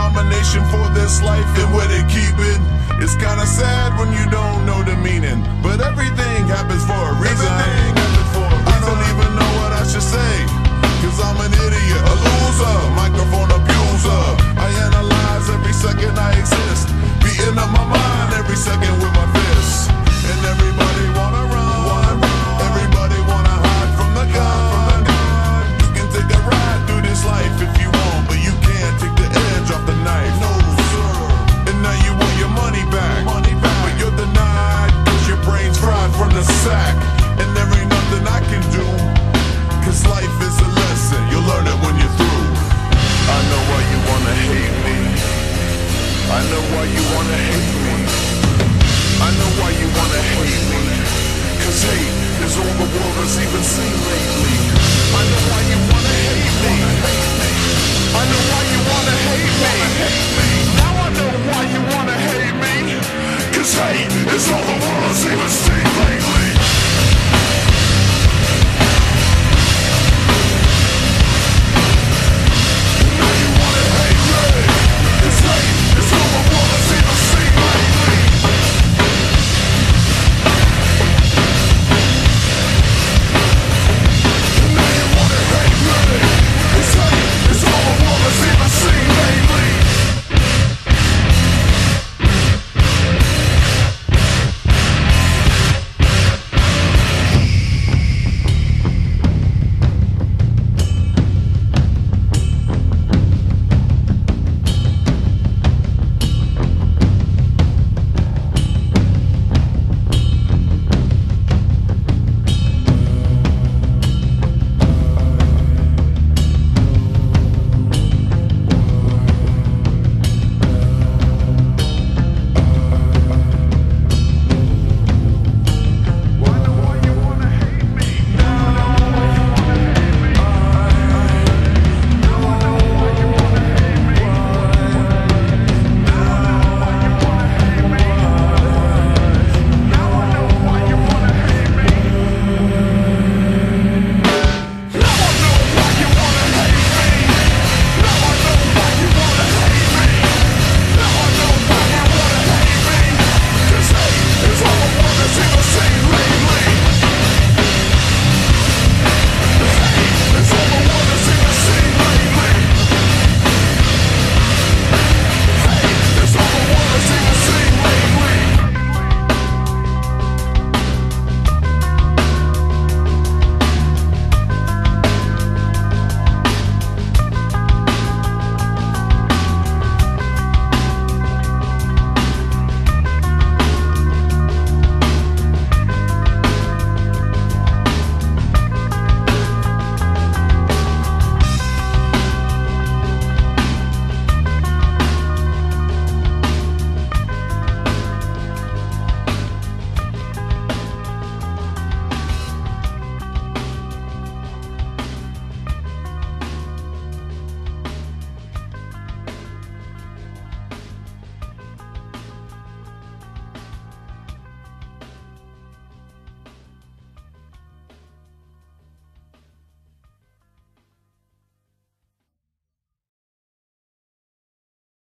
nomination for this life, and where they keep it. It's kinda sad when you don't know the meaning, but everything happens for a reason. I don't even know what I should say, cause I'm an idiot, a loser, microphone abuser. I analyze every second I exist, beating up my mind every second with my fists. And everybody wanna run, everybody wanna hide from the gun. You can take a ride through this life if you want, but you can't take the edge off the knife. No, sir. And now you want your money back, but you're denied, cause your brain's fried from the sack. And there ain't nothing I can do, cause life is a lesson, you'll learn it when you're through. I know why you wanna hate me, I know why you wanna hate me, I know why you wanna hate me, cause hate is all the world has even seen lately. I know why you wanna hate me, I know